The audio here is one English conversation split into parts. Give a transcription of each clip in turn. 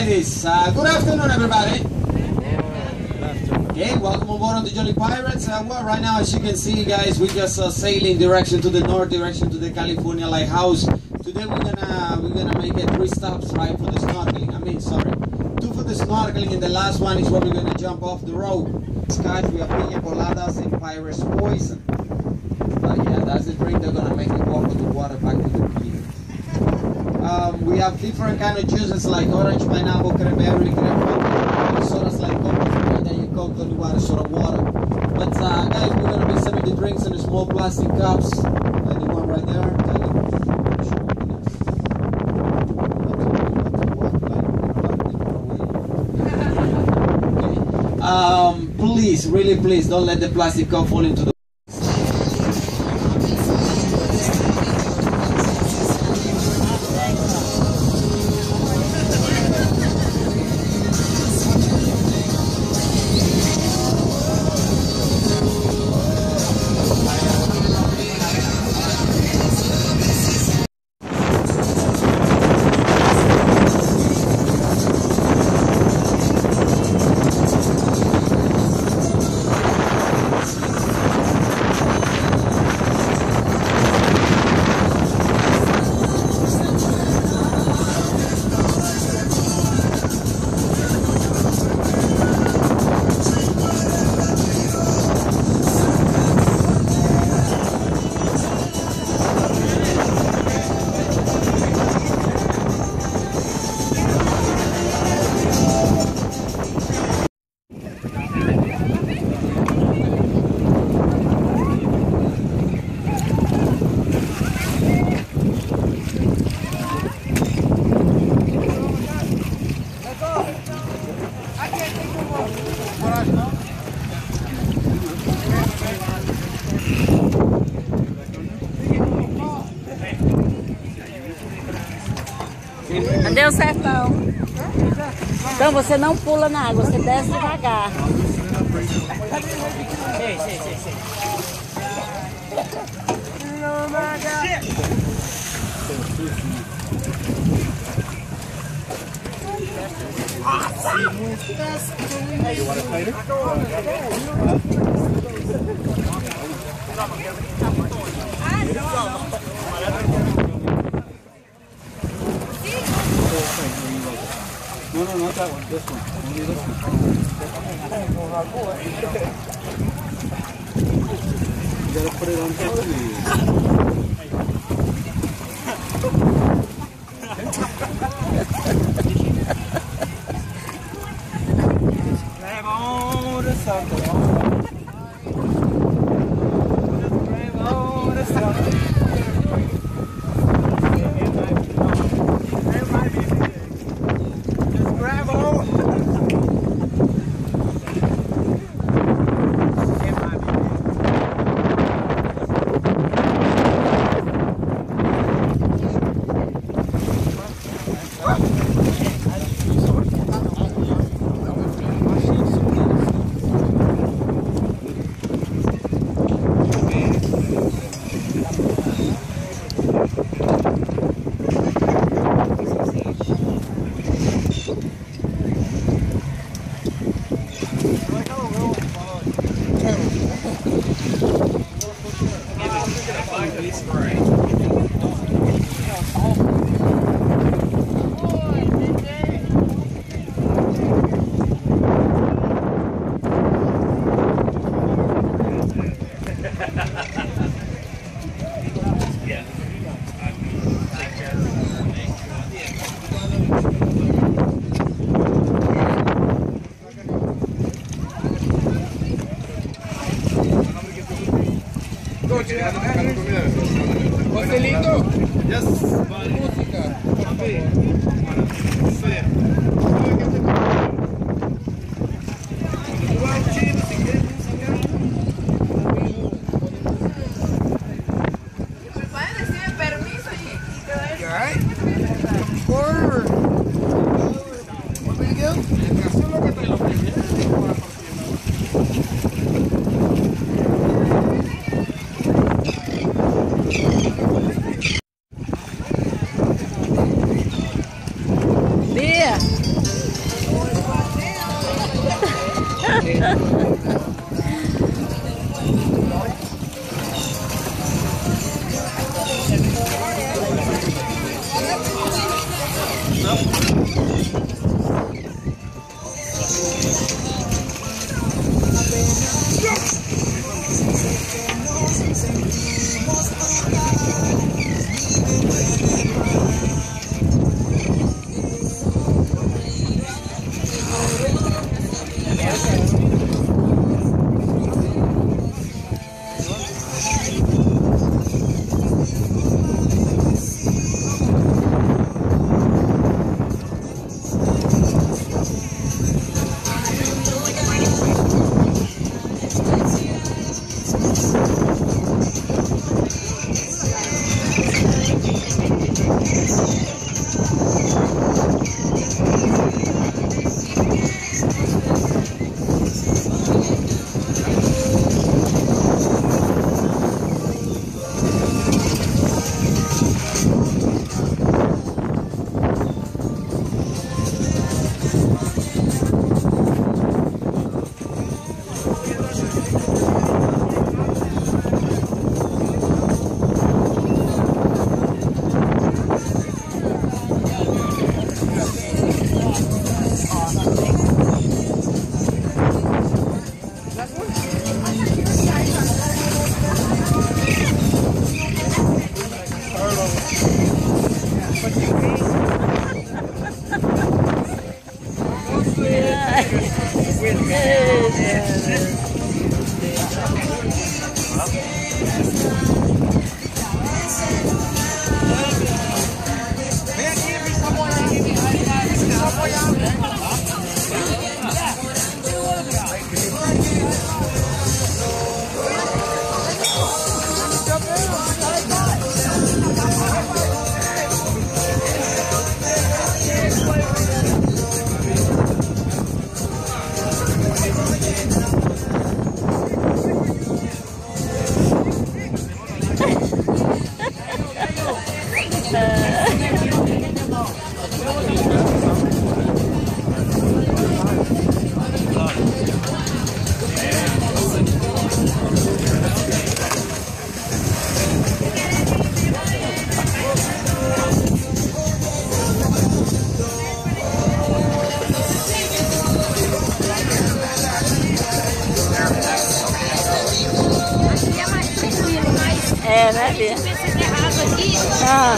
please. Good afternoon, everybody. Okay, welcome on board on the Jolly Pirates. Well, right now, as you can see, guys, we just sailing direction to the north, direction to the California Lighthouse. Today, we're gonna make it 3 stops, right, for the snorkeling. I mean, sorry, 2 for the snorkeling, and the last one is where we're gonna jump off the road. Scotch, we have piña coladas and Pirates Poison. Yeah, that's the drink they're gonna make it walk on the water back to the pier. We have different kind of juices like orange, pineapple, cranberry, grapefruit, sodas like Coke, and then you Coke on the water, soda water. But guys, we're gonna be serving the drinks in small plastic cups. Like the one right there. Please, really please, don't let the plastic cup fall into the Deu certão. Então você não pula na água, você desce devagar. No, not that one. This one. Only this one. You gotta put it on top of you. Grab on the circle. Grab on the circle. Marcelito, Yes. música. Bia, É, né, Bia? Ah,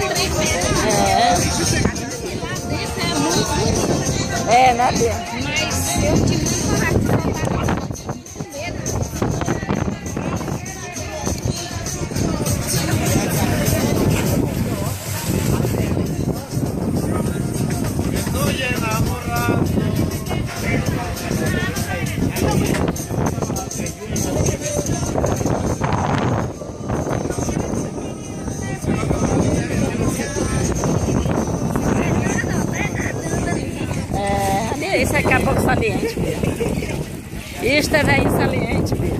é, né, Bia? Mas eu tive isso é caboclo saliente, Bia. Isto é velho saliente, Bia.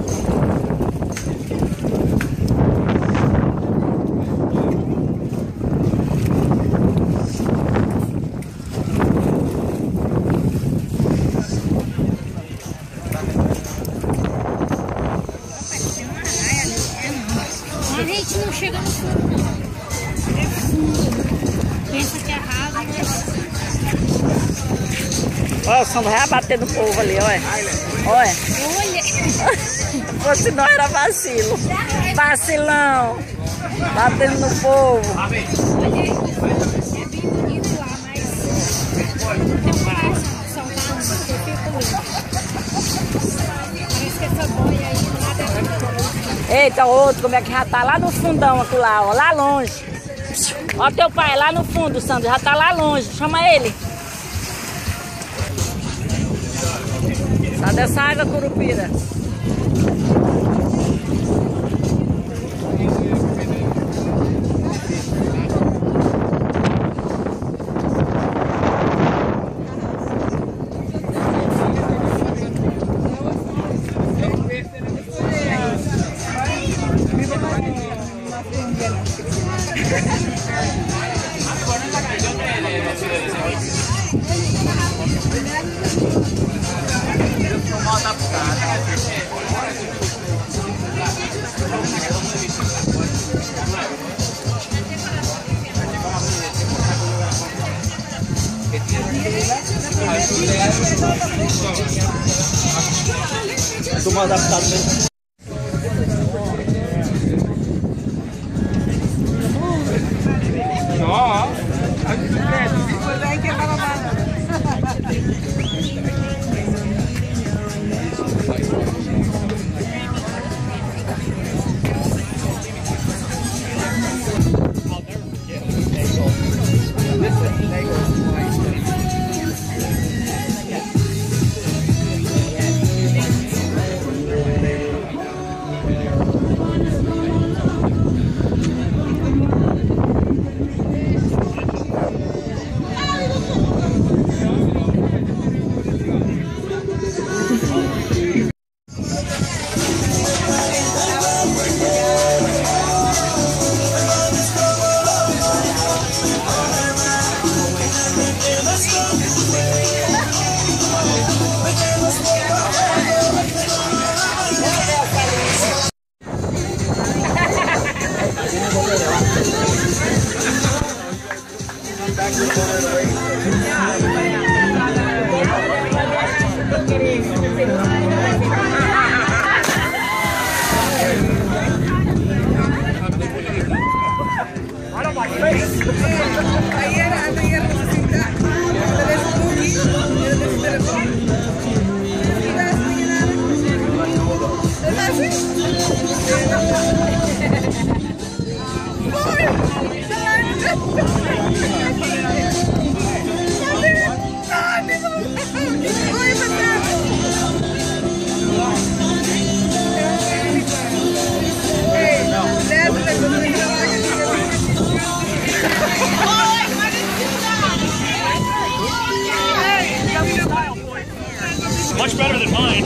a gente não chega no fundo, não. É fundo. Pensa que é ralo, mas... Olha, o Sandro vai bater no povo ali, olha. Olha. Olha. Se não era vacilo. Vacilão. Batendo no povo. Olha, é bem bonito lá, mas não tem coragem de soltar um, porque eu fico... Parece que essa boia aí nada é... Eita, outro, como é que já tá lá no fundão, aqui lá, ó, lá longe. Ó teu pai, lá no fundo, Sandro, já tá lá longe. Chama ele. Sai dessa água, Curupira. Tô mais adaptado mesmo. Much better than mine.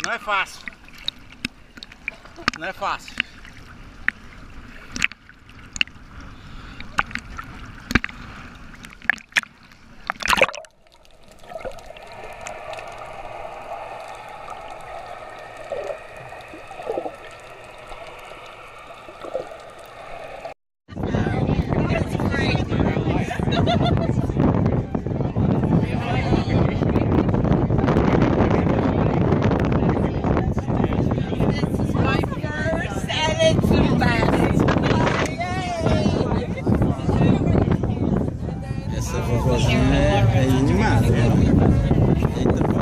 Não é fácil. Não é fácil. Essa vovozinha é animada, né? Eita,